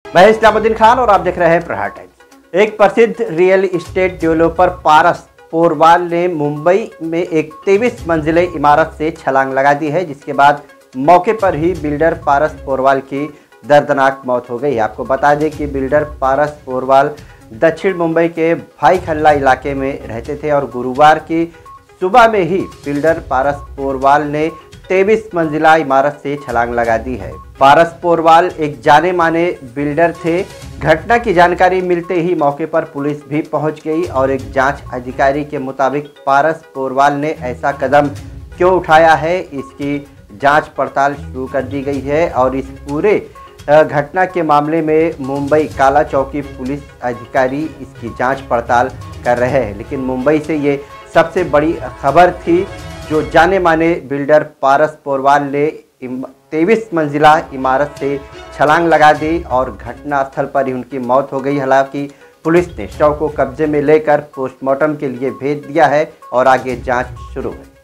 मैं इस्लामुद्दीन खान और आप देख रहे हैं प्रहार टाइम्स। एक प्रसिद्ध real estate developer Paras Porwal ने मुंबई में एक 23 मंजिले इमारत से छलांग लगा दी है, जिसके बाद मौके पर ही बिल्डर पारस पोरवाल की दर्दनाक मौत हो गई। आपको बता दें कि बिल्डर पारस पोरवाल दक्षिण मुंबई के भाई खल्ला इलाके में रहते थे और गुरुवार की सुबह में ही बिल्डर पारस पोरवाल ने 23 मंजिला इमारत से छलांग लगा दी है। पारस पोरवाल एक जाने माने बिल्डर थे। घटना की जानकारी मिलते ही मौके पर पुलिस भी पहुंच गई और एक जांच अधिकारी के मुताबिक पारस पोरवाल ने ऐसा कदम क्यों उठाया है, इसकी जांच पड़ताल शुरू कर दी गई है और इस पूरे घटना के मामले में मुंबई काला चौकी पुलिस अधिकारी इसकी जांच पड़ताल कर रहे हैं। लेकिन मुंबई से ये सबसे बड़ी खबर थी, जो जाने माने बिल्डर पारस पोरवाल ने 23 मंजिला इमारत से छलांग लगा दी और घटनास्थल पर ही उनकी मौत हो गई। हालांकि पुलिस ने शव को कब्जे में लेकर पोस्टमार्टम के लिए भेज दिया है और आगे जांच शुरू है।